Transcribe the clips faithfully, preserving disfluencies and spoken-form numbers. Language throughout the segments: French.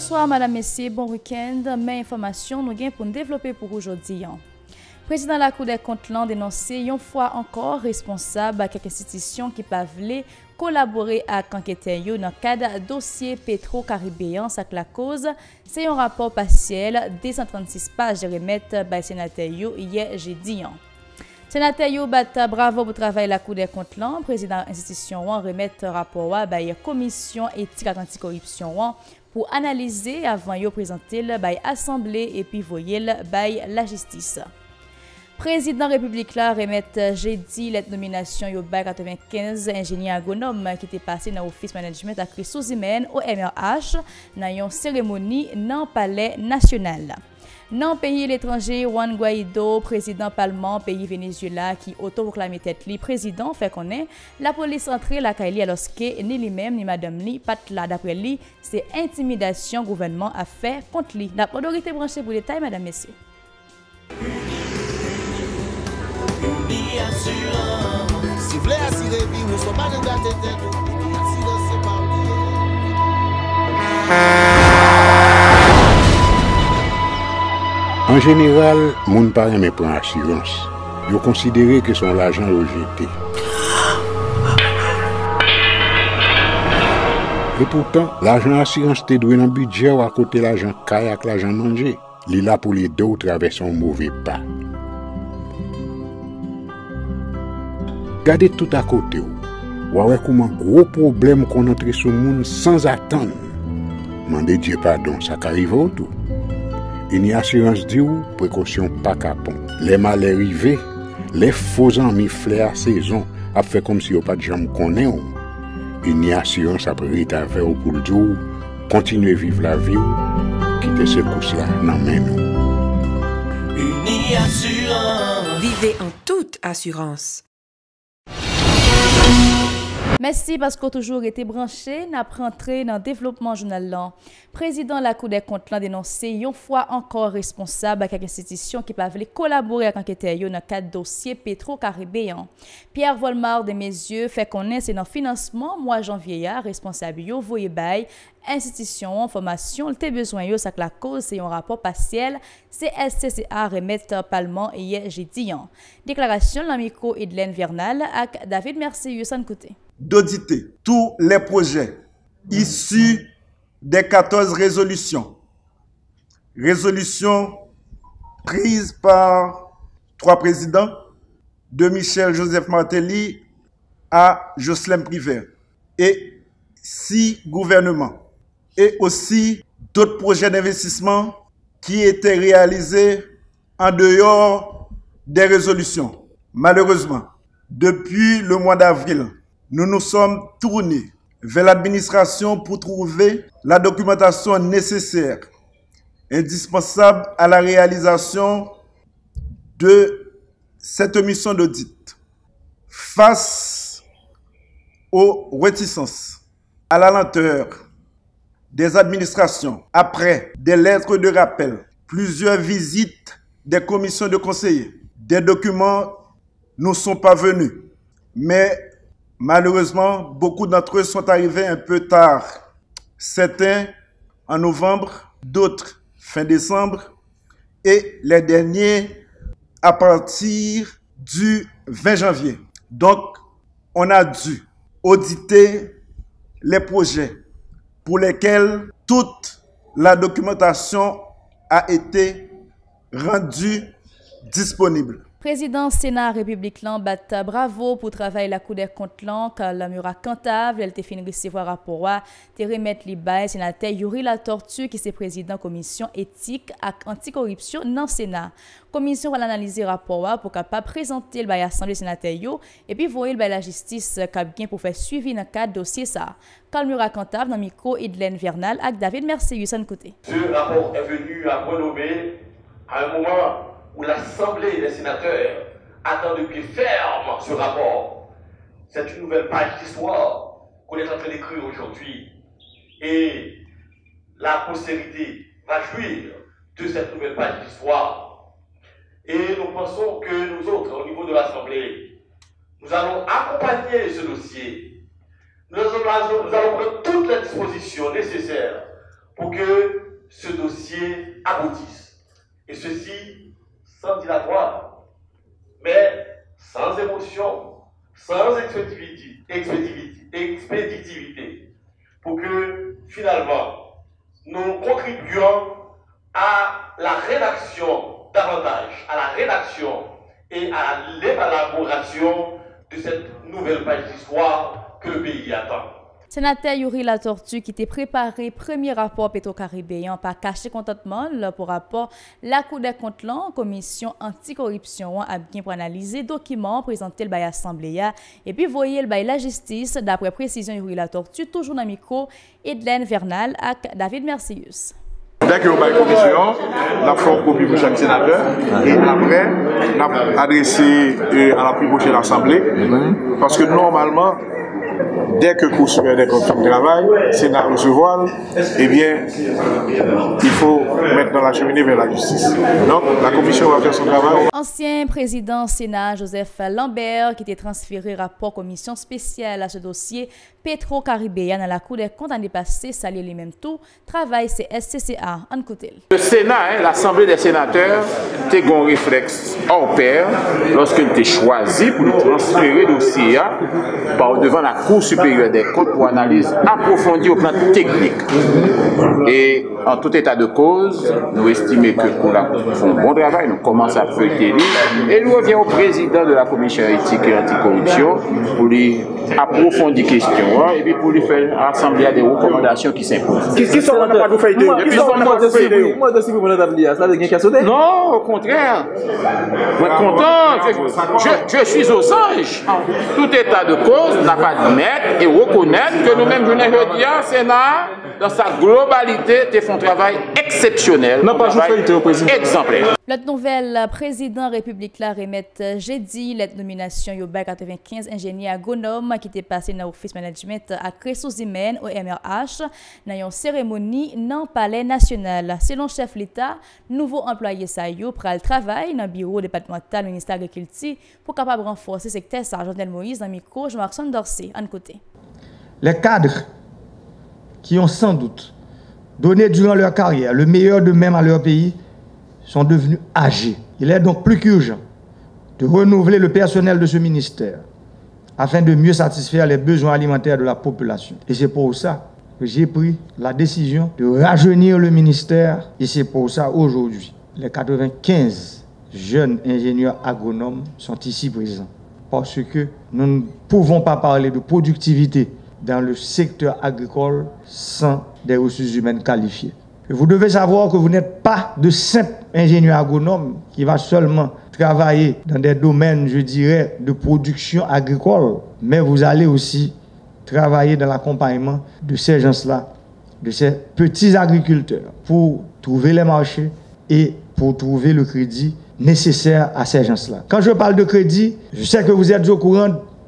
Bonsoir madame, messieurs, bon week-end. Mes informations nous gagnent pour nous développer pour aujourd'hui. Président de la Cour des comptes l'a dénoncé une fois encore responsable à quelques institutions qui peuvent collaborer avec enquêteurs dans le cadre dossier Petro-Caribéen. C'est la cause, c'est un rapport partiel des cent trente-six pages remettre par le sénateur hier jeudi. Sénateur yo bat bravo pour travail la Cour des comptes là. Président de l'institution remettre rapport à la commission éthique et anticorruption pour analyser avant de présenter l'Assemblée et puis voyer la justice. Président République là remettre jeudi la nomination yo bay quatre-vingt-quinze ingénieurs agronomes qui étaient passés dans l'Office Management et Ressources Humaines au M R H dans une cérémonie dans le Palais National. Dans le pays l'étranger, Juan Guaido, président Parlement, pays Venezuela, qui autoproclamé tête li président, fait connaître la police entrée la Kaili alors que ni lui-même ni madame li pat là d'après lui, c'est intimidation gouvernement a fait contre lui. La autorité branchée pour détail madame messieurs. Si vous voulez assurer vie, nous ne sommes pas de la tête, en général, moun pa reme prend assurance. Yo considéré que son l'argent rejeté. Et pourtant, l'argent assurance te doué dans budget ou à côté l'argent caille avec l'argent manger. Li là pour les deux traverser un mauvais pas. Gardez tout à côté ou. Ou comment gros problème qu'on entre sur monde sans attendre. Mandez Dieu pardon, ça qu'arrive au tout. Une assurance dit ou précaution pas capon. Les mal arrivés, les faux amis flair saison a fait comme si on pas de jambe connaît ou. Une assurance après rétaver ou pour le jour, continuer vivre la vie ou quitter ce course là dans main nous. Une assurance. Vivez en toute assurance. Merci parce qu'on a toujours été branché, n'a rentré dans le développement journal. Président de la Cour des comptes l'a dénoncé une fois encore responsable avec l'institution qui peuvent collaborer avec enquêteurs dans le cadre dossier Petro-Caribéen. Pierre Volmar de Messieurs fait connaître c'est dans le financement mois janvier responsable yo voye bay institution formation le besoin yo ça que la cause c'est un rapport partiel C S C C A remettre parlement hier jeudi. Déclaration de l'amico Edlen Vernal avec David Mercier sans côté. D'auditer tous les projets issus des quatorze résolutions. Résolutions prises par trois présidents, de Michel Joseph Martelly à Jocelyn Privert, et six gouvernements, et aussi d'autres projets d'investissement qui étaient réalisés en dehors des résolutions. Malheureusement, depuis le mois d'avril, nous nous sommes tournés vers l'administration pour trouver la documentation nécessaire, indispensable à la réalisation de cette mission d'audit. Face aux réticences, à la lenteur des administrations, après des lettres de rappel, plusieurs visites des commissions de conseillers, des documents nous sont parvenus, mais malheureusement, beaucoup d'entre eux sont arrivés un peu tard. Certains en novembre, d'autres fin décembre, et les derniers à partir du vingt janvier. Donc, on a dû auditer les projets pour lesquels toute la documentation a été rendue disponible. Président Sénat République lan bat bravo pour travail la Cour des comptes lan car la Mura Cantave elle te fin recevoir rapport te remettre li bay sénateur Yuri La Tortue qui c'est président commission éthique et anticorruption dans Sénat. Commission va analyser rapport pour capable présenter le bay assemblée sénateur yo et puis voyer le bay la justice cap gain pour faire suivi dans cadre dossier ça. Car Mura Cantave dans micro Edlen Vernal avec David Mercier son côté. Ce rapport est venu à renommer à un moment où l'Assemblée des sénateurs attend de pied ferme ce rapport. C'est une nouvelle page d'histoire qu'on est en train d'écrire aujourd'hui. Et la postérité va jouir de cette nouvelle page d'histoire. Et nous pensons que nous autres, au niveau de l'Assemblée, nous allons accompagner ce dossier. Nous allons, nous allons prendre toutes les dispositions nécessaires pour que ce dossier aboutisse. Et ceci sans dilatoire, mais sans émotion, sans expéditivité, expéditivité, expéditivité, pour que finalement nous contribuions à la rédaction davantage, à la rédaction et à l'élaboration de cette nouvelle page d'histoire que le pays attend. Sénateur Yuri Latortue qui était préparé premier rapport Petro-Caribéen par caché contentement pour rapport la Cour des comptes la commission anticorruption a bien pour analyser documents présentés à l'Assemblée et puis voyer le la justice d'après précision Yuri Latortue toujours dans le micro Edlaine Vernal avec David Mercius. Dès que vous avez une commission, nous avons une copie pour chaque sénateur et après, nous avons adressé à la plus prochaine assemblée parce que normalement, dès que le cours supérieur des comptes de travail, le Sénat recevoir, eh bien, il faut mettre dans la cheminée vers la justice. Donc, la commission va faire son travail. Ancien président Sénat Joseph Lambert qui était transféré rapport commission spéciale à ce dossier Petro-Caribéen dans la Cour des comptes l'année passée, salué les mêmes tout, travail C S C C A en côté. Le Sénat, hein, l'Assemblée des sénateurs, a eu un réflexe hors pair lorsqu'il a choisi pour transférer le dossier par devant la Cour supérieure des comptes pour analyse approfondie au plan technique. Et en tout état de cause, nous estimons que pour la font un bon travail, nous commençons à feuilleter et nous revient au président de la commission éthique et anticorruption pour lui approfondir les questions et puis pour lui faire assembler des recommandations qui s'imposent. Qu'est-ce qui sont pas de feuilleter? Non, au contraire. Je suis content. Je, je suis aux anges. Tout état de cause n'a pas de mettre et reconnaître que nous-mêmes, je ne dis pas, Sénat, dans sa globalité, te font un travail exceptionnel. Non, pas feuilleter au président. Exemplaire. L'autre nouvelle, président République la remettre jeudi la nomination Yoba quatre-vingt-quinze ingénieur agronome qui était passé dans l'Office Management à ressources humaines au M R H dans une cérémonie dans le Palais national. Selon chef l'État, nouveau employé ça yo pral travail dans le bureau départemental ministère de l'Agriculture pour capable renforcer le secteur Sargentel Moïse dans le micro Jean-Marc Dorsey en côté. Les cadres qui ont sans doute donné durant leur carrière le meilleur d'eux-mêmes à leur pays sont devenus âgés. Il est donc plus qu'urgent de renouveler le personnel de ce ministère afin de mieux satisfaire les besoins alimentaires de la population. Et c'est pour ça que j'ai pris la décision de rajeunir le ministère et c'est pour ça aujourd'hui, les quatre-vingt-quinze jeunes ingénieurs agronomes sont ici présents. Parce que nous ne pouvons pas parler de productivité dans le secteur agricole sans des ressources humaines qualifiées. Vous devez savoir que vous n'êtes pas de simples ingénieurs agronomes qui va seulement travailler dans des domaines, je dirais, de production agricole, mais vous allez aussi travailler dans l'accompagnement de ces gens-là, de ces petits agriculteurs, pour trouver les marchés et pour trouver le crédit nécessaire à ces gens-là. Quand je parle de crédit, je sais que vous êtes au courant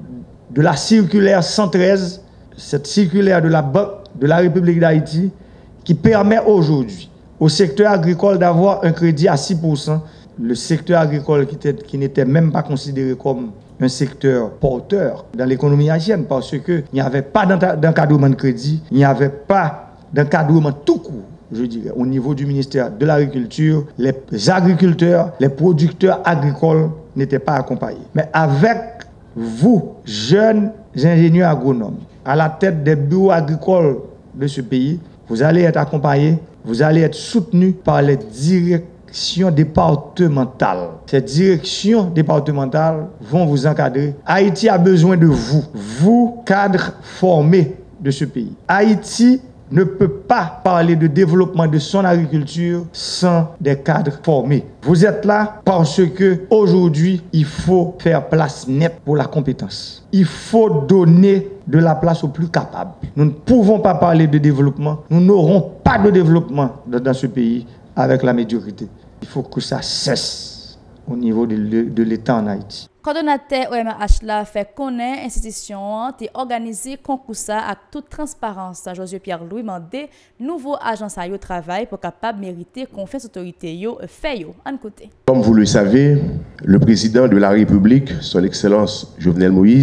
de la circulaire cent treize, cette circulaire de la Banque de la République d'Haïti, qui permet aujourd'hui au secteur agricole d'avoir un crédit à six pour cent. Le secteur agricole qui, qui n'était même pas considéré comme un secteur porteur dans l'économie haïtienne parce qu'il n'y avait pas d'encadrement de crédit, il n'y avait pas d'encadrement tout court, je dirais, au niveau du ministère de l'Agriculture. Les agriculteurs, les producteurs agricoles n'étaient pas accompagnés. Mais avec vous, jeunes ingénieurs agronomes, à la tête des bureaux agricoles de ce pays, vous allez être accompagnés, vous allez être soutenus par les directions départementales. Ces directions départementales vont vous encadrer. Haïti a besoin de vous, vous, cadres formés de ce pays. Haïti ne peut pas parler de développement de son agriculture sans des cadres formés. Vous êtes là parce que aujourd'hui, il faut faire place nette pour la compétence. Il faut donner de la place aux plus capables. Nous ne pouvons pas parler de développement. Nous n'aurons pas de développement dans ce pays avec la médiocrité. Il faut que ça cesse au niveau de, de l'État en Haïti. Coordonnateur O M H la fait connaître l'institution qui organisé concours avec toute transparence. Josué Pierre-Louis mandé nouveau agent au travail pour capable mériter confiance autorité yo fait yo en côté. Comme vous le savez, le président de la République, son Excellence Jovenel Moïse,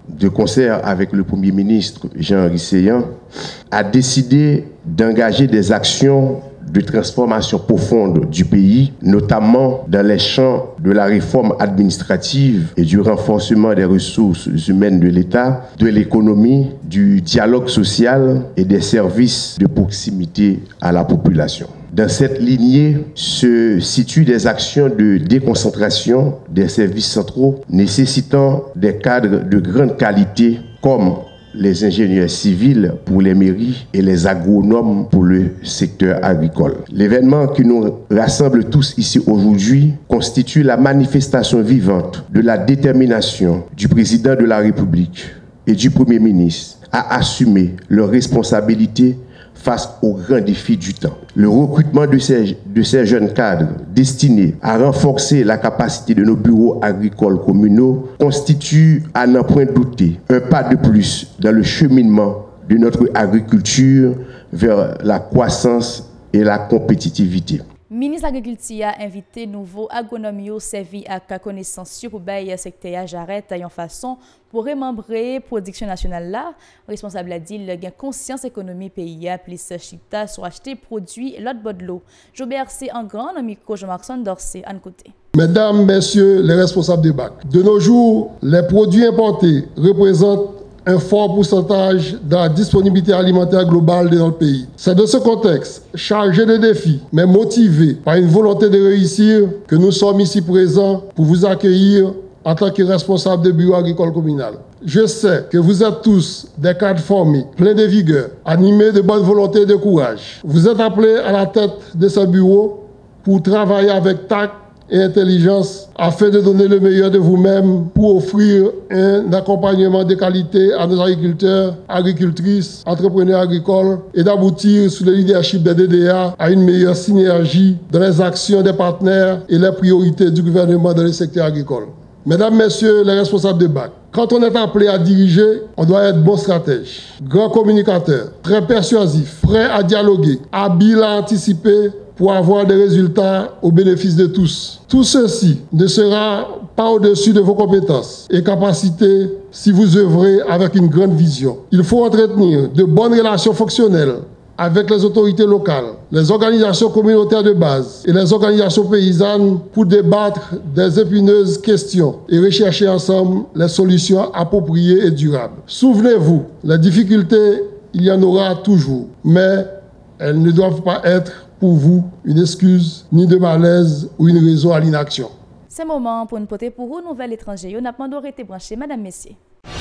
de concert avec le Premier ministre Jean-Henri Séan, a décidé d'engager des actions de transformation profonde du pays, notamment dans les champs de la réforme administrative et du renforcement des ressources humaines de l'État, de l'économie, du dialogue social et des services de proximité à la population. Dans cette lignée se situent des actions de déconcentration des services centraux nécessitant des cadres de grande qualité comme les ingénieurs civils pour les mairies et les agronomes pour le secteur agricole. L'événement qui nous rassemble tous ici aujourd'hui constitue la manifestation vivante de la détermination du président de la République et du Premier ministre à assumer leurs responsabilités face aux grands défis du temps. Le recrutement de ces, de ces jeunes cadres destinés à renforcer la capacité de nos bureaux agricoles communaux constitue, à n'en point douter, un pas de plus dans le cheminement de notre agriculture vers la croissance et la compétitivité. Ministre Agriculture a invité nouveau agronomio servi à la connaissance pour le secteur Jarret en façon pour remembrer production nationale là. Responsable a dit le gain conscience économie pays a plus chita sur acheter produits l'autre bord de l'eau. Je remercie en grand le micro Jean-Marc Dorsey à côté. Mesdames, messieurs les responsables des B A C, de nos jours, les produits importés représentent un fort pourcentage de la disponibilité alimentaire globale de notre pays. C'est dans ce contexte, chargé de défis, mais motivé par une volonté de réussir, que nous sommes ici présents pour vous accueillir en tant que responsable de bureau agricole communal. Je sais que vous êtes tous des cadres formés, pleins de vigueur, animés de bonne volonté et de courage. Vous êtes appelés à la tête de ce bureau pour travailler avec tact et intelligence afin de donner le meilleur de vous-même pour offrir un accompagnement de qualité à nos agriculteurs, agricultrices, entrepreneurs agricoles et d'aboutir sous le leadership des D D A à une meilleure synergie dans les actions des partenaires et les priorités du gouvernement dans le secteur agricole. Mesdames, Messieurs les responsables de B A C, quand on est appelé à diriger, on doit être bon stratège, grand communicateur, très persuasif, prêt à dialoguer, habile à anticiper pour avoir des résultats au bénéfice de tous. Tout ceci ne sera pas au-dessus de vos compétences et capacités si vous œuvrez avec une grande vision. Il faut entretenir de bonnes relations fonctionnelles avec les autorités locales, les organisations communautaires de base et les organisations paysannes pour débattre des épineuses questions et rechercher ensemble les solutions appropriées et durables. Souvenez-vous, les difficultés, il y en aura toujours, mais elles ne doivent pas être pour vous une excuse, ni de malaise ou une raison à l'inaction. C'est le moment pour nous porter pour vous, nouvelle étranger. On a demandé été branché, Madame Messier.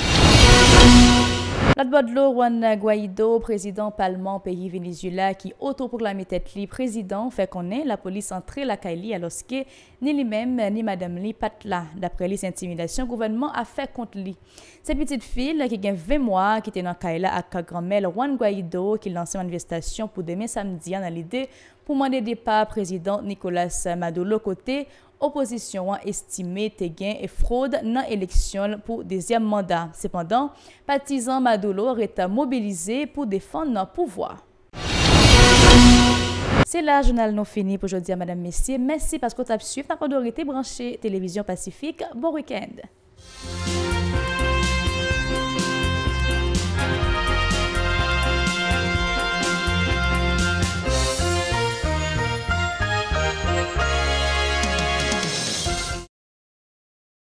L'autre bord de l'eau, Juan Guaido, président parlement pays Venezuela, qui autoproclamé tête li président, fait qu'on est la police entrée la Kaili alors que ni lui-même ni Madame Li pas là. D'après les intimidations, le gouvernement a fait contre lui. Cette petite fille qui a vingt mois, qui était dans Kaila avec grand-mère Juan Guaido, qui lançait une manifestation pour demain samedi dans l'idée pour demander départ président Nicolas Maduro côté. Opposition a estimé te gain et fraude dans l'élection pour deuxième mandat. Cependant, partisans Maduro étaient mobilisés pour défendre leur pouvoir. C'est là, journal non fini pour aujourd'hui, Madame Messier. Merci parce que vous avez suivi. N'a pas d'autorité branchée Télévision Pacifique. Bon week-end.